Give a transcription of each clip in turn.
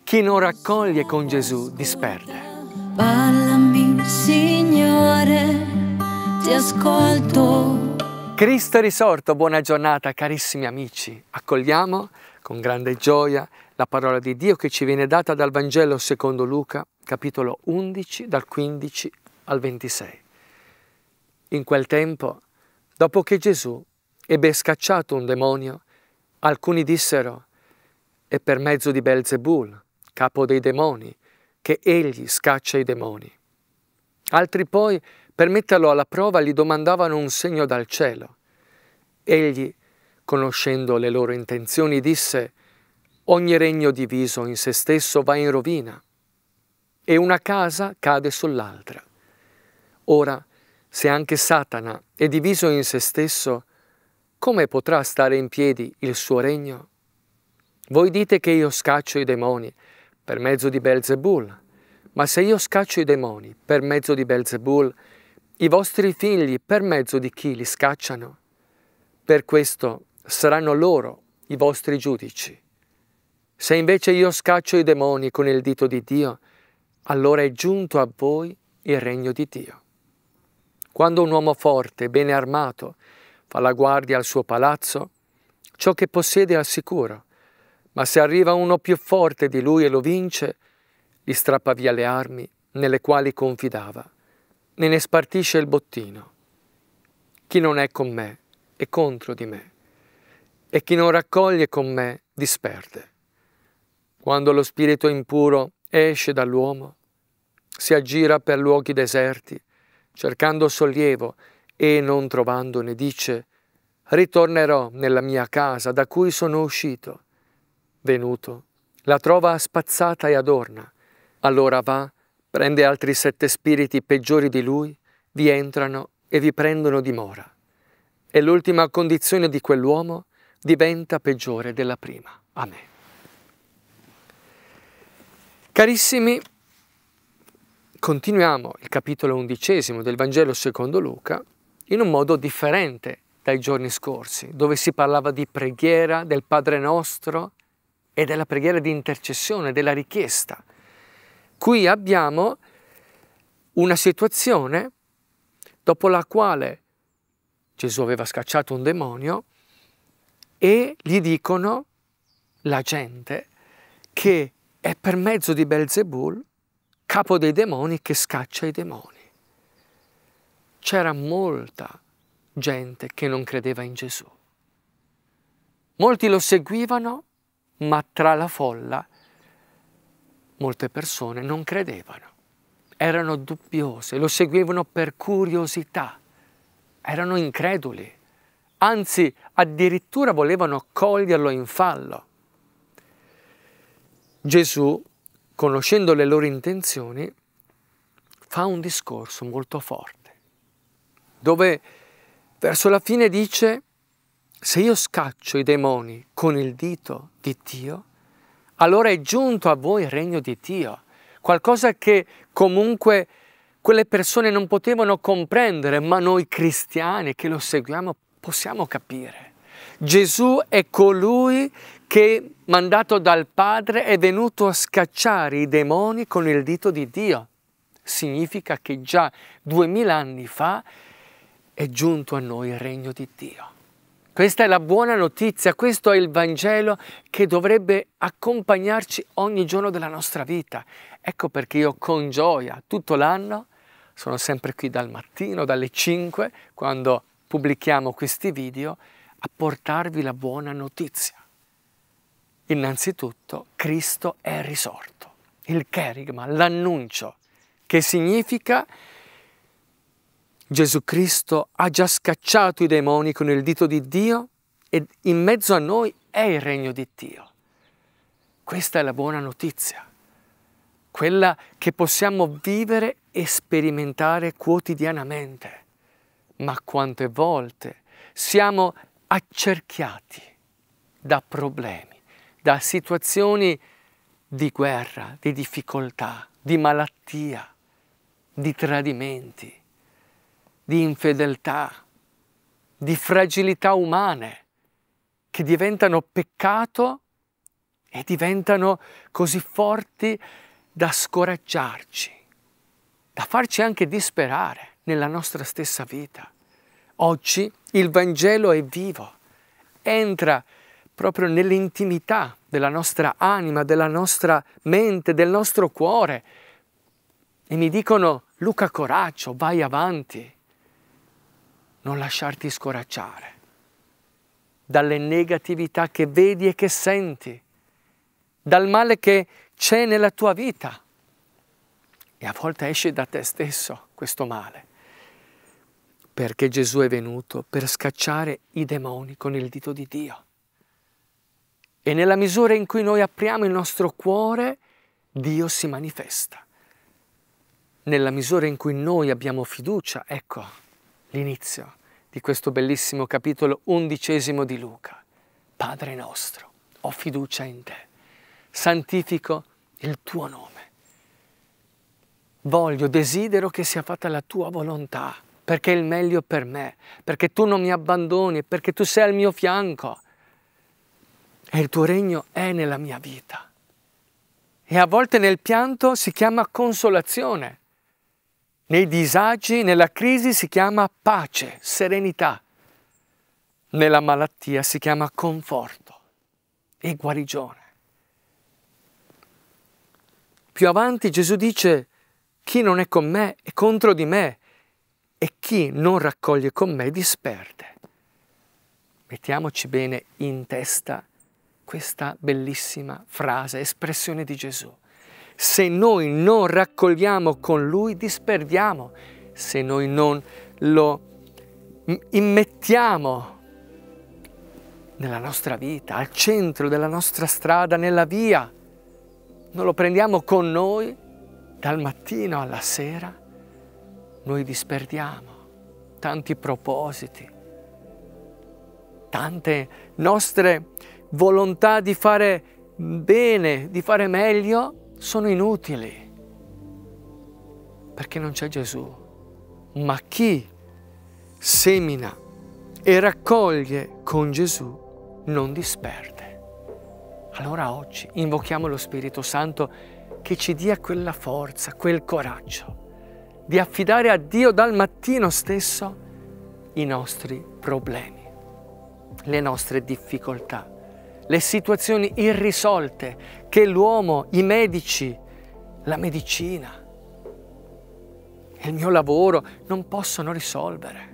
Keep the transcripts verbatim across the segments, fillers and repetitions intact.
Chi non raccoglie con Gesù disperde. Parlami, Signore, ti ascolto. Cristo è risorto, buona giornata carissimi amici. Accogliamo con grande gioia la parola di Dio che ci viene data dal Vangelo secondo Luca, capitolo undici, dal quindici al ventisei. In quel tempo, dopo che Gesù ebbe scacciato un demonio, alcuni dissero: è per mezzo di Belzebul, capo dei demoni, che egli scaccia i demoni. Altri poi, per metterlo alla prova, gli domandavano un segno dal cielo. Egli, conoscendo le loro intenzioni, disse: ogni regno diviso in se stesso va in rovina, e una casa cade sull'altra. Ora, se anche Satana è diviso in se stesso, come potrà stare in piedi il suo regno? Voi dite che io scaccio i demoni per mezzo di Belzebul, ma se io scaccio i demoni per mezzo di Belzebul, i vostri figli per mezzo di chi li scacciano? Per questo saranno loro i vostri giudici. Se invece io scaccio i demoni con il dito di Dio, allora è giunto a voi il regno di Dio. Quando un uomo forte, bene armato, fa la guardia al suo palazzo, ciò che possiede è al sicuro, ma se arriva uno più forte di lui e lo vince, gli strappa via le armi nelle quali confidava, ne ne spartisce il bottino. Chi non è con me è contro di me, e chi non raccoglie con me disperde. Quando lo spirito impuro esce dall'uomo, si aggira per luoghi deserti, cercando sollievo, e non trovandone dice: ritornerò nella mia casa da cui sono uscito. Venuto, la trova spazzata e adorna. Allora va, prende altri sette spiriti peggiori di lui, vi entrano e vi prendono dimora. E l'ultima condizione di quell'uomo diventa peggiore della prima. Amen. Carissimi, continuiamo il capitolo undicesimo del Vangelo secondo Luca in un modo differente dai giorni scorsi, dove si parlava di preghiera, del Padre Nostro e della preghiera di intercessione, della richiesta. Qui abbiamo una situazione dopo la quale Gesù aveva scacciato un demonio e gli dicono, la gente, che è per mezzo di Belzebul, capo dei demoni, che scaccia i demoni. C'era molta gente che non credeva in Gesù. Molti lo seguivano, ma tra la folla molte persone non credevano. Erano dubbiose, lo seguivano per curiosità, erano increduli, anzi addirittura volevano coglierlo in fallo. Gesù, conoscendo le loro intenzioni, fa un discorso molto forte, dove verso la fine dice: se io scaccio i demoni con il dito di Dio, allora è giunto a voi il regno di Dio. Qualcosa che comunque quelle persone non potevano comprendere, ma noi cristiani che lo seguiamo possiamo capire. Gesù è colui che, mandato dal Padre, è venuto a scacciare i demoni con il dito di Dio. Significa che già duemila anni fa è giunto a noi il regno di Dio. Questa è la buona notizia, questo è il Vangelo che dovrebbe accompagnarci ogni giorno della nostra vita. Ecco perché io con gioia tutto l'anno sono sempre qui dal mattino, dalle cinque, quando pubblichiamo questi video, a portarvi la buona notizia. Innanzitutto, Cristo è risorto, il kerigma, l'annuncio, che significa Gesù Cristo ha già scacciato i demoni con il dito di Dio e in mezzo a noi è il regno di Dio. Questa è la buona notizia, quella che possiamo vivere e sperimentare quotidianamente. Ma quante volte siamo accerchiati da problemi, da situazioni di guerra, di difficoltà, di malattia, di tradimenti, di infedeltà, di fragilità umane che diventano peccato e diventano così forti da scoraggiarci, da farci anche disperare nella nostra stessa vita. Oggi il Vangelo è vivo, entra proprio nell'intimità della nostra anima, della nostra mente, del nostro cuore e mi dicono: Luca, coraggio, vai avanti, non lasciarti scoraggiare dalle negatività che vedi e che senti, dal male che c'è nella tua vita. E a volte esce da te stesso questo male, perché Gesù è venuto per scacciare i demoni con il dito di Dio. E nella misura in cui noi apriamo il nostro cuore, Dio si manifesta. Nella misura in cui noi abbiamo fiducia, ecco l'inizio di questo bellissimo capitolo undicesimo di Luca. Padre nostro, ho fiducia in te, santifico il tuo nome. Voglio, desidero che sia fatta la tua volontà, perché è il meglio per me, perché tu non mi abbandoni, perché tu sei al mio fianco e il tuo regno è nella mia vita. E a volte nel pianto si chiama consolazione, nei disagi, nella crisi si chiama pace, serenità, nella malattia si chiama conforto e guarigione. Più avanti Gesù dice: chi non è con me è contro di me e chi non raccoglie con me disperde. Mettiamoci bene in testa questa bellissima frase, espressione di Gesù. Se noi non raccogliamo con Lui, disperdiamo. Se noi non lo immettiamo nella nostra vita, al centro della nostra strada, nella via, non lo prendiamo con noi dal mattino alla sera, noi disperdiamo tanti propositi, tante nostre volontà di fare bene, di fare meglio, sono inutili, perché non c'è Gesù. Ma chi semina e raccoglie con Gesù non disperde. Allora oggi invochiamo lo Spirito Santo che ci dia quella forza, quel coraggio di affidare a Dio dal mattino stesso i nostri problemi, le nostre difficoltà, le situazioni irrisolte che l'uomo, i medici, la medicina, il mio lavoro non possono risolvere.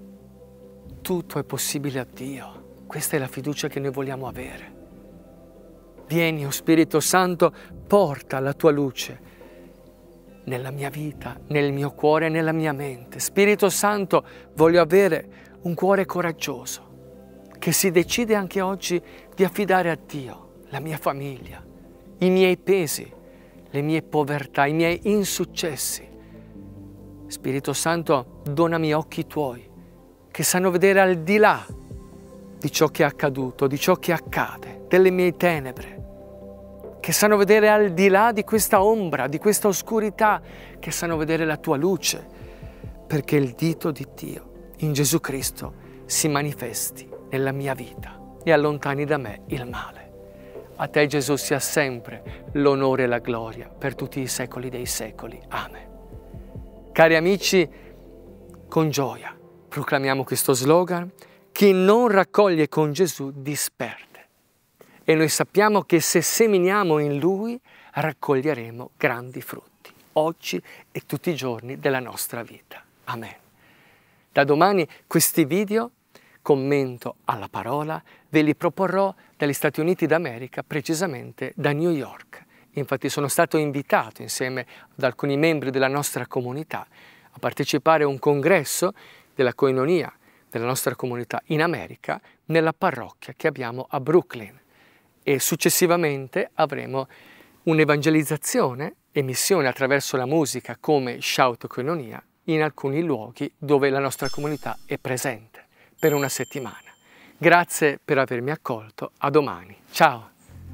Tutto è possibile a Dio. Questa è la fiducia che noi vogliamo avere. Vieni, o Spirito Santo, porta la tua luce nella mia vita, nel mio cuore e nella mia mente. Spirito Santo, voglio avere un cuore coraggioso, che si decide anche oggi di affidare a Dio la mia famiglia, i miei pesi, le mie povertà, i miei insuccessi. Spirito Santo, donami occhi tuoi, che sanno vedere al di là di ciò che è accaduto, di ciò che accade, delle mie tenebre, che sanno vedere al di là di questa ombra, di questa oscurità, che sanno vedere la tua luce, perché il dito di Dio in Gesù Cristo si manifesti nella mia vita e allontani da me il male. A te, Gesù, sia sempre l'onore e la gloria per tutti i secoli dei secoli. Amen. Cari amici, con gioia proclamiamo questo slogan: chi non raccoglie con Gesù disperde. E noi sappiamo che se seminiamo in Lui raccoglieremo grandi frutti, oggi e tutti i giorni della nostra vita. Amen. Da domani questi video, commento alla parola, ve li proporrò dagli Stati Uniti d'America, precisamente da New York. Infatti sono stato invitato insieme ad alcuni membri della nostra comunità a partecipare a un congresso della koinonia della nostra comunità in America, nella parrocchia che abbiamo a Brooklyn. E successivamente avremo un'evangelizzazione e missione attraverso la musica come Shout Koinonia in alcuni luoghi dove la nostra comunità è presente per una settimana. Grazie per avermi accolto, a domani. Ciao!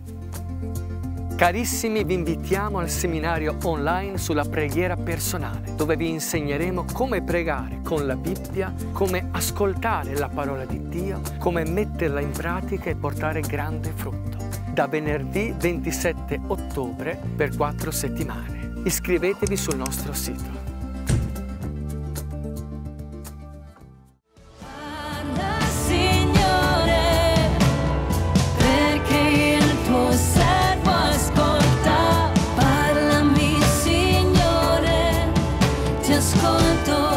Carissimi, vi invitiamo al seminario online sulla preghiera personale, dove vi insegneremo come pregare con la Bibbia, come ascoltare la parola di Dio, come metterla in pratica e portare grande frutto. da venerdì ventisette ottobre per quattro settimane. Iscrivetevi sul nostro sito. Parla, Signore, perché il tuo servo ascolta. Parlami, Signore, ti ascolto.